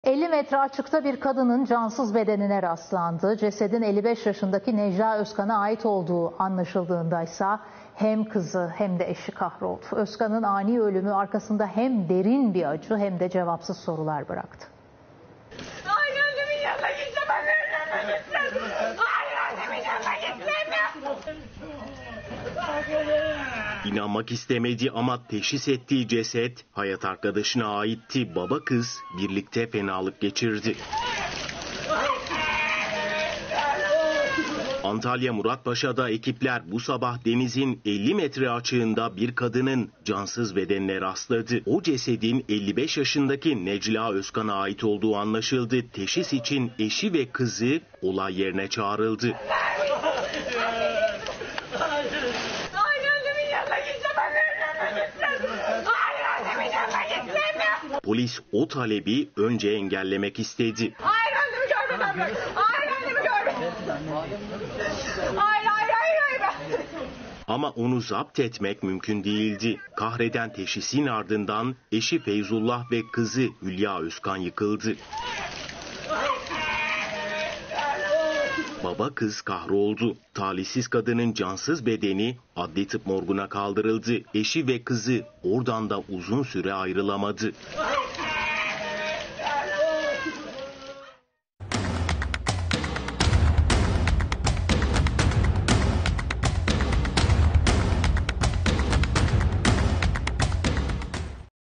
50 metre açıkta bir kadının cansız bedenine rastlandı. Cesedin 55 yaşındaki Necla Özkan'a ait olduğu anlaşıldığındaysa hem kızı hem de eşi kahroldu. Özkan'ın ani ölümü arkasında hem derin bir acı hem de cevapsız sorular bıraktı. Hayır, annemin yanına gittim, annemin gittim. Hayır, annemin yanına gittim. İnanmak istemedi ama teşhis ettiği ceset hayat arkadaşına aitti. Baba kız birlikte fenalık geçirdi. Antalya Muratpaşa'da ekipler bu sabah denizin 50 metre açığında bir kadının cansız bedenine rastladı. O cesedin 55 yaşındaki Necla Özkan'a ait olduğu anlaşıldı. Teşhis için eşi ve kızı olay yerine çağrıldı. Polis o talebi önce engellemek istedi. Hayır, annemi görmedim. Hayır, annemi görmedim. Hayır. Ama onu zapt etmek mümkün değildi. Kahreden teşhisin ardından eşi Feyzullah ve kızı Hülya Özkan yıkıldı. Baba kız kahroldu. Talihsiz kadının cansız bedeni adli tıp morguna kaldırıldı. Eşi ve kızı oradan da uzun süre ayrılamadı.